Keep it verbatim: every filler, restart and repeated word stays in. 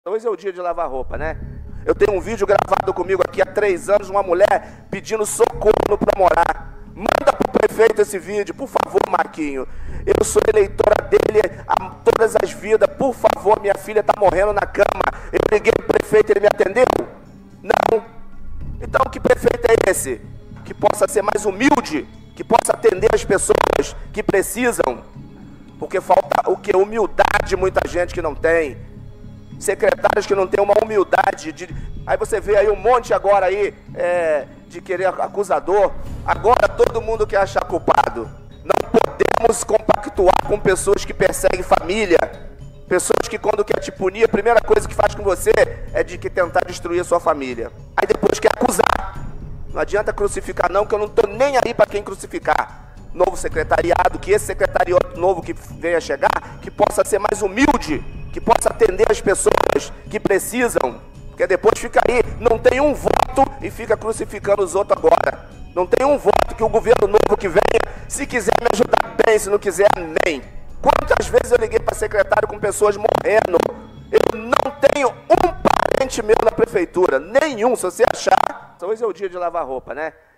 Hoje é o dia de lavar roupa, né? Eu tenho um vídeo gravado comigo aqui há três anos, uma mulher pedindo socorro para morar. Manda pro prefeito esse vídeo, por favor, Marquinho. Eu sou eleitora dele há todas as vidas. Por favor, minha filha está morrendo na cama. Eu liguei pro prefeito, ele me atendeu? Não. Então, que prefeito é esse? Que possa ser mais humilde, que possa atender as pessoas que precisam. Porque falta o que? Humildade, muita gente que não tem. Secretários que não têm uma humildade. De... Aí você vê aí um monte agora aí é, de querer acusador. Agora todo mundo quer achar culpado. Não podemos compactuar com pessoas que perseguem família. Pessoas que quando quer te punir, a primeira coisa que faz com você é de que tentar destruir a sua família. Aí depois quer acusar. Não adianta crucificar não, que eu não estou nem aí para quem crucificar. Novo secretariado, que esse secretariado novo que venha chegar, que possa ser mais humilde, que possa atender as pessoas que precisam, porque depois fica aí, não tem um voto e fica crucificando os outros agora. Não tem um voto que o governo novo que venha, se quiser me ajudar bem, se não quiser, nem. Quantas vezes eu liguei para secretário com pessoas morrendo? Eu não tenho um parente meu na prefeitura, nenhum, se você achar. Hoje é o dia de lavar roupa, né?